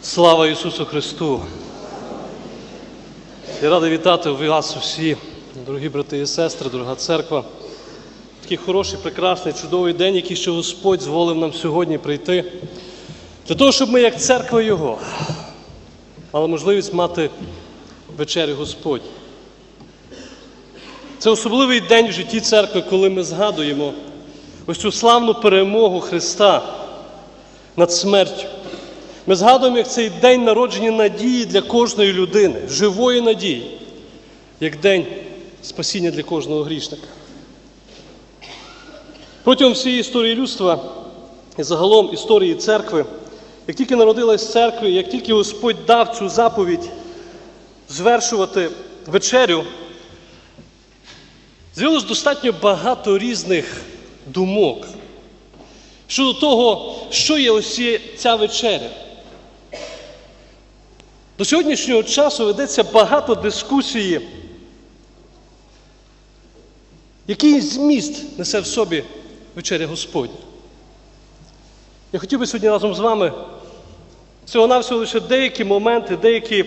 Слава Ісусу Христу! Я радий вітати вас усі, дорогі брати і сестри, дорога церква. Такий хороший, прекрасний, чудовий день, який ще Господь зволив нам сьогодні прийти. Для того, щоб ми, як церква Його, мали можливість мати вечерю Господню. Це особливий день в житті церкви, коли ми згадуємо ось цю славну перемогу Христа над смертю. Ми згадуємо, як цей день народження надії для кожної людини, живої надії, як день спасіння для кожного грішника. Протягом всієї історії людства і загалом історії церкви, як тільки народилась церква, як тільки Господь дав цю заповідь звершувати вечерю, з'явилось достатньо багато різних думок щодо того, що є ось ця вечеря. До сьогоднішнього часу ведеться багато дискусії, який зміст несе в собі вечеря Господня. Я хотів би сьогодні разом з вами всього-навсього лише деякі моменти, деякі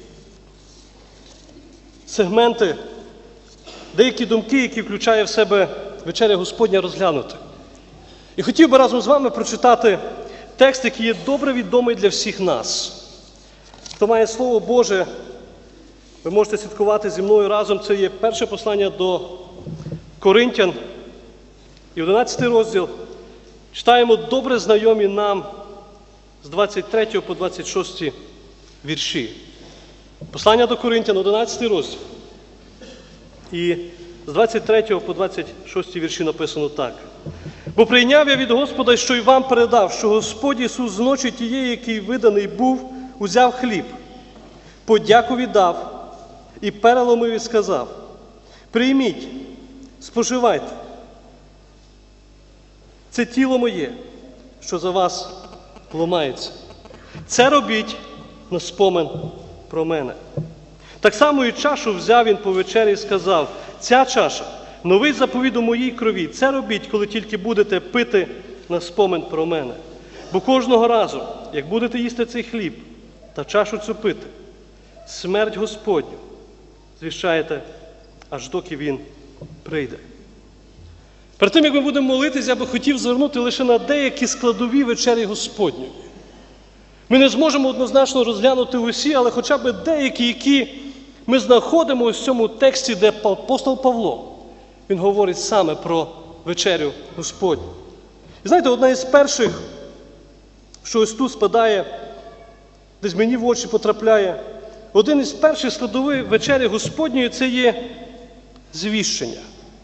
сегменти, деякі думки, які включає в себе вечеря Господня, розглянути. І хотів би разом з вами прочитати текст, який є добре відомий для всіх нас. Хто має Слово Боже, ви можете слідкувати зі мною разом. Це є перше послання до Коринтян і 11 розділ. Читаємо добре знайомі нам з 23 по 26 вірші. Послання до Коринтян, 11 розділ. І з 23 по 26 вірші написано так. «Бо прийняв я від Господа, що й вам передав, що Господь Ісус з ночі тієї, який виданий був, узяв хліб, подяку віддав і переломив і сказав: прийміть, споживайте. Це тіло моє, що за вас ламається. Це робіть на спомин про мене». Так само і чашу взяв він по вечері і сказав: ця чаша – новий заповіт у моїй крові. Це робіть, коли тільки будете пити на спомин про мене. Бо кожного разу, як будете їсти цей хліб та чашу цю пити, смерть Господню звіщаєте, аж доки Він прийде. Перед тим, як ми будемо молитись, я би хотів звернути лише на деякі складові вечері Господньої. Ми не зможемо однозначно розглянути усі, але хоча б деякі, які ми знаходимо ось в цьому тексті, де апостол Павло, він говорить саме про вечерю Господню. І знаєте, одна із перших, що ось тут спадає, десь мені в очі потрапляє, один із перших складових вечері Господньої – це є звіщення.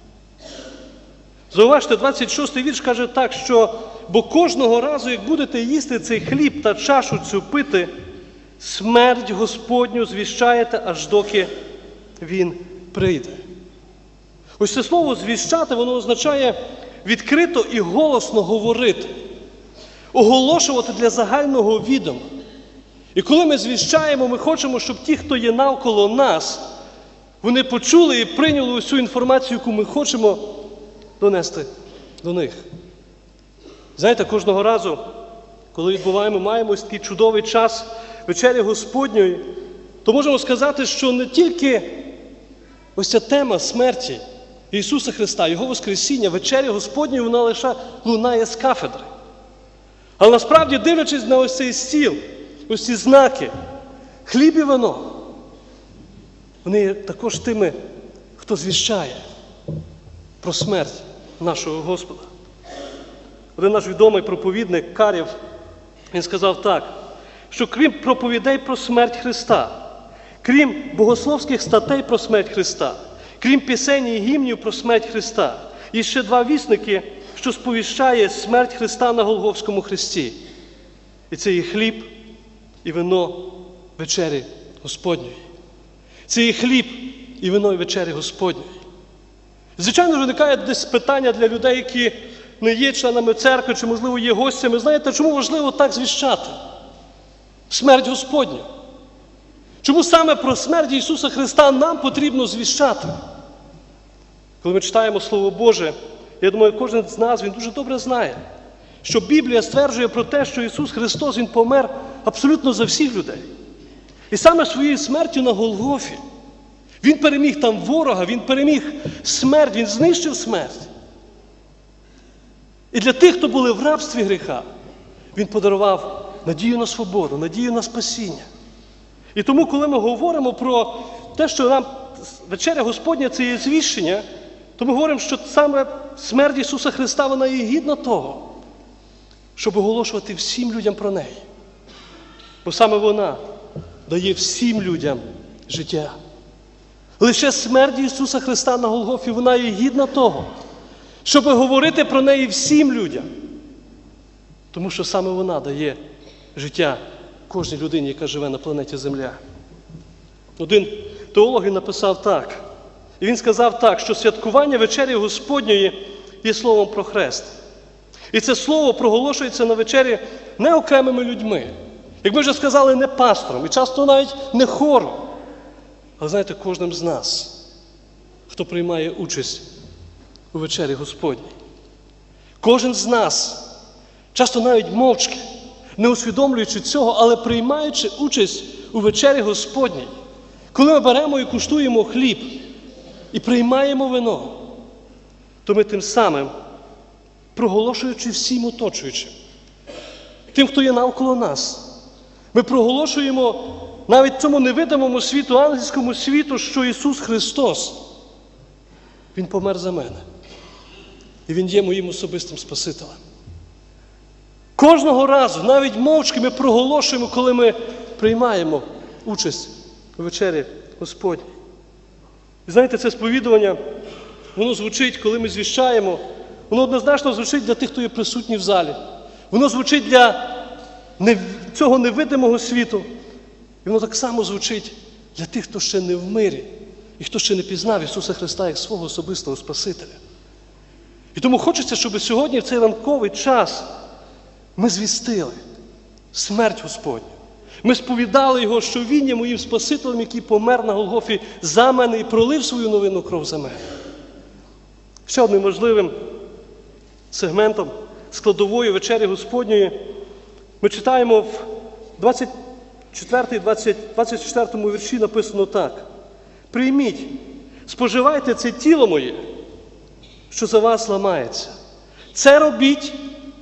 Зауважте, 26-й вірш каже так, що «бо кожного разу, як будете їсти цей хліб та чашу цю пити, смерть Господню звіщаєте, аж доки Він прийде». Ось це слово «звіщати», воно означає відкрито і голосно говорити, оголошувати для загального відома. І коли ми звіщаємо, ми хочемо, щоб ті, хто є навколо нас, вони почули і прийняли усю інформацію, яку ми хочемо донести до них. Знаєте, кожного разу, коли маємо ось такий чудовий час вечері Господньої, то можемо сказати, що не тільки ось ця тема смерті Ісуса Христа, Його Воскресіння, вечеря Господньої, вона лише лунає з кафедри. Але насправді, дивлячись на ось цей стіл, ось ці знаки, хліб і вино, вони є також тими, хто звіщає про смерть нашого Господа. Один наш відомий проповідник Карєв, він сказав так, що крім проповідей про смерть Христа, крім богословських статей про смерть Христа, крім пісень і гімнів про смерть Христа, є ще два вісники, що сповіщає смерть Христа на Голгофському хресті. І це є хліб і вино вечері Господньої. Це є хліб і вино і вечері Господньої. Звичайно, виникає десь питання для людей, які не є членами церкви, чи, можливо, є гостями. Знаєте, чому важливо так звіщати? Смерть Господню. Чому саме про смерть Ісуса Христа нам потрібно звіщати? Коли ми читаємо Слово Боже, я думаю, кожен з нас, він дуже добре знає, що Біблія стверджує про те, що Ісус Христос, Він помер абсолютно за всіх людей. І саме своєю смертю на Голгофі Він переміг там ворога, Він переміг смерть, Він знищив смерть. І для тих, хто були в рабстві гріха, Він подарував надію на свободу, надію на спасіння. І тому, коли ми говоримо про те, що нам вечеря Господня – це є звіщення, то ми говоримо, що саме смерть Ісуса Христа, вона є гідна того, щоб оголошувати всім людям про неї. Бо саме вона дає всім людям життя. Лише смерть Ісуса Христа на Голгофі, вона є гідна того, щоб говорити про неї всім людям. Тому що саме вона дає життя кожній людині, яка живе на планеті Земля. Один теолог написав так, і він сказав так, що святкування вечері Господньої є словом про хрест. І це слово проголошується на вечері не окремими людьми. Як ми вже сказали, не пастором, і часто навіть не хором. Але, знаєте, кожним з нас, хто приймає участь у вечері Господній. Кожен з нас, часто навіть мовчки, не усвідомлюючи цього, але приймаючи участь у вечері Господній. Коли ми беремо і куштуємо хліб, і приймаємо вино, то ми тим самим, проголошуючи всім оточуючим, тим, хто є навколо нас, ми проголошуємо навіть цьому невидимому світу, ангельському світу, що Ісус Христос, Він помер за мене. І Він є моїм особистим Спасителем. Кожного разу, навіть мовчки, ми проголошуємо, коли ми приймаємо участь у вечері Господній. І знаєте, це сповідування, воно звучить, коли ми звіщаємо, воно однозначно звучить для тих, хто є присутній в залі. Воно звучить для цього невидимого світу. І воно так само звучить для тих, хто ще не в мирі і хто ще не пізнав Ісуса Христа як свого особистого Спасителя. І тому хочеться, щоб сьогодні, в цей ранковий час, ми звістили смерть Господню. Ми сповідали Його, що Він є моїм Спасителем, який помер на Голгофі за мене і пролив свою новинну кров за мене. Ще одним важливим сегментом складової вечері Господньої ми читаємо в 24 вірші написано так. «Прийміть, споживайте це тіло моє, що за вас ламається. Це робіть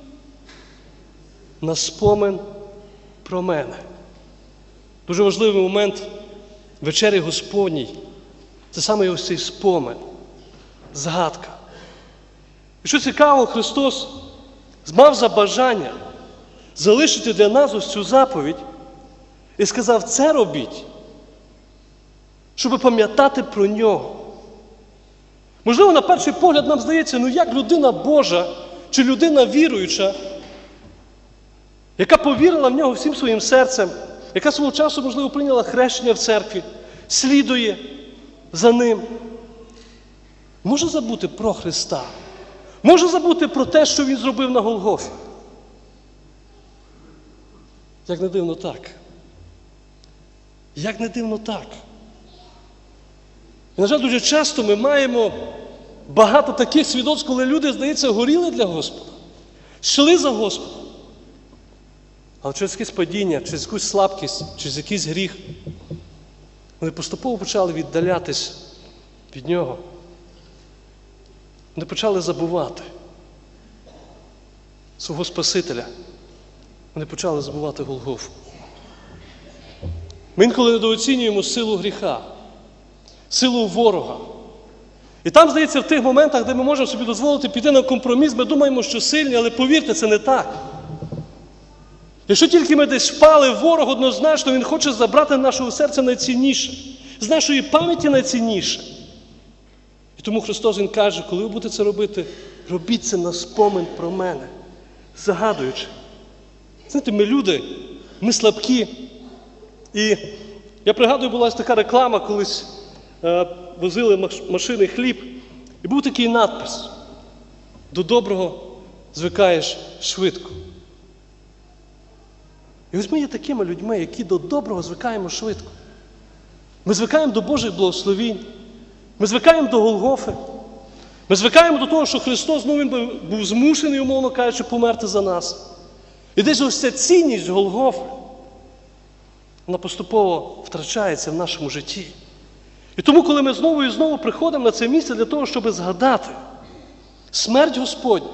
на спомин про мене». Дуже важливий момент вечері Господній – це саме ось цей спомин, згадка. І що цікаво, Христос мав за бажання залишити для нас ось цю заповідь і сказав, це робіть, щоб пам'ятати про Нього. Можливо, на перший погляд нам здається, ну як людина Божа чи людина віруюча, яка повірила в Нього всім своїм серцем, яка свого часу, можливо, прийняла хрещення в церкві, слідує за Ним, може забути про Христа, може забути про те, що Він зробив на Голгофі. Як не дивно так. Як не дивно так. І, на жаль, дуже часто ми маємо багато таких свідоцтв, коли люди, здається, горіли для Господа, йшли за Господом. Але через якесь падіння, через якусь слабкість, через якийсь гріх, вони поступово почали віддалятись від Нього. Вони почали забувати свого Спасителя. Вони почали забувати Голгофу. Ми інколи недооцінюємо силу гріха, силу ворога. І там, здається, в тих моментах, де ми можемо собі дозволити піти на компроміс, ми думаємо, що сильні, але повірте, це не так. Якщо тільки ми десь впали, ворог однозначно, він хоче забрати з нашого серця найцінніше, з нашої пам'яті найцінніше. І тому Христос, Він каже, коли ви будете це робити, робіть це на спомин про мене, загадуючи. Знаєте, ми люди, ми слабкі. І я пригадую, була така реклама, колись возили машини хліб, і був такий надпис: «До доброго звикаєш швидко». І ось ми є такими людьми, які до доброго звикаємо швидко. Ми звикаємо до Божих благословінь, ми звикаємо до Голгофи. Ми звикаємо до того, що Христос, Він був змушений, умовно кажучи, померти за нас. І десь ось ця цінність Голгофи, вона поступово втрачається в нашому житті. І тому, коли ми знову і знову приходимо на це місце для того, щоб згадати смерть Господню,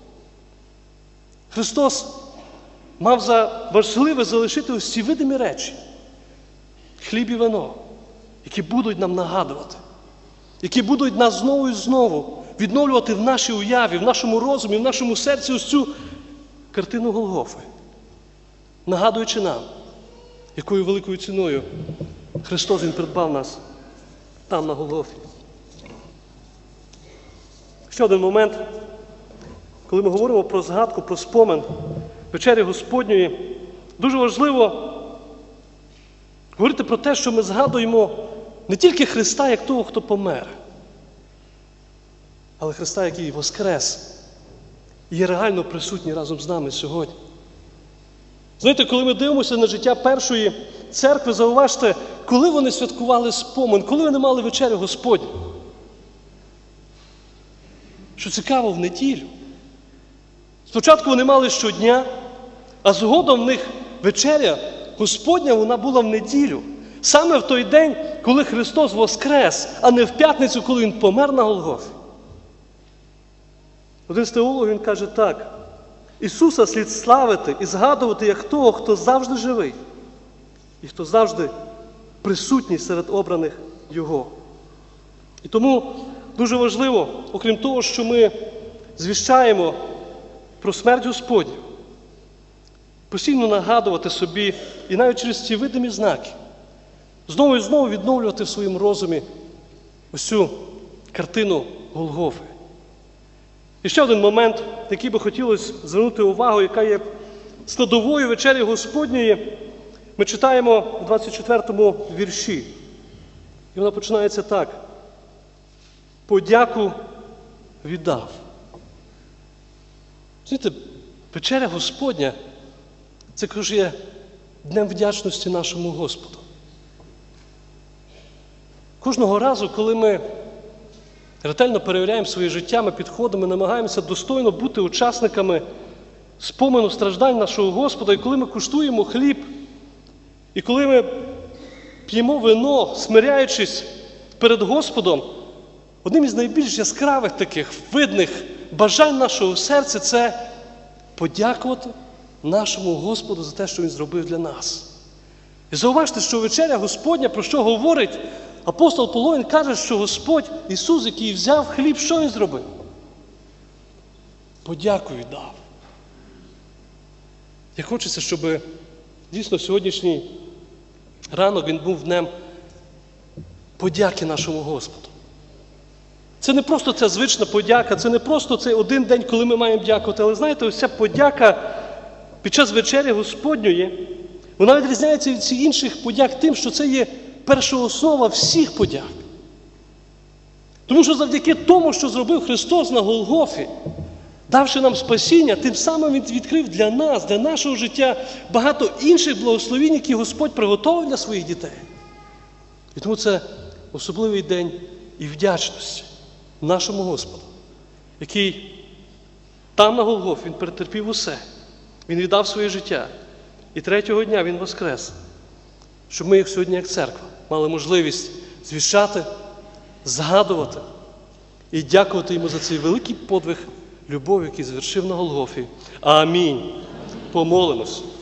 Христос мав за важливе залишити ось ці видимі речі – хліб і вино, які будуть нам нагадувати, які будуть нас знову і знову відновлювати в нашій уяві, в нашому розумі, в нашому серці ось цю картину Голгофи, нагадуючи нам, якою великою ціною Христос Він придбав нас там, на Голгофі. Ще один момент, коли ми говоримо про згадку, про спомин вечері Господньої, дуже важливо говорити про те, що ми згадуємо не тільки Христа, як того, хто помер, але Христа, який воскрес, і є реально присутній разом з нами сьогодні. Знаєте, коли ми дивимося на життя першої церкви, зауважте, коли вони святкували спомин, коли вони мали вечерю Господню. Що цікаво, в неділю. Спочатку вони мали щодня, а згодом в них вечеря Господня, вона була в неділю. Саме в той день, коли Христос воскрес, а не в п'ятницю, коли Він помер на Голгофі. Один з теологів, він каже так: Ісуса слід славити і згадувати як того, хто завжди живий і хто завжди присутній серед обраних Його. І тому дуже важливо, окрім того, що ми звіщаємо про смерть Господню, постійно нагадувати собі, і навіть через ці видимі знаки, знову і знову відновлювати в своєму розумі ось цю картину Голгофи. І ще один момент, який би хотілося звернути увагу, яка є складовою вечері Господньої, ми читаємо в 24-му вірші. І вона починається так: подяку віддав. Знаєте, вечеря Господня – це також є днем вдячності нашому Господу. Кожного разу, коли ми ретельно перевіряємо своє життя, ми підходимо, намагаємося достойно бути учасниками спомину страждань нашого Господа, і коли ми куштуємо хліб, і коли ми п'ємо вино, смиряючись перед Господом, одним із найбільш яскравих таких видних бажань нашого серця – це подякувати нашому Господу за те, що Він зробив для нас. І зауважте, що вечеря Господня, про що говорить апостол Павло, він каже, що Господь Ісус, який взяв хліб, що Він зробив? Подяку віддав. Я хочеться, щоб дійсно сьогоднішній ранок він був днем подяки нашому Господу. Це не просто ця звична подяка, це не просто цей один день, коли ми маємо дякувати, але знаєте, ось ця подяка під час вечері Господньої, вона відрізняється від всіх інших подяк тим, що це є першооснова всіх подяк. Тому що завдяки тому, що зробив Христос на Голгофі, давши нам спасіння, тим самим Він відкрив для нас, для нашого життя багато інших благословень, які Господь приготовив для своїх дітей. І тому це особливий день і вдячності нашому Господу, який там на Голгофі Він перетерпів усе. Він віддав своє життя. І третього дня Він воскрес, щоб ми, як сьогодні, як церква, мали можливість звіщати, згадувати і дякувати Йому за цей великий подвиг любові, який звершив на Голгофі. Амінь. Помолимось.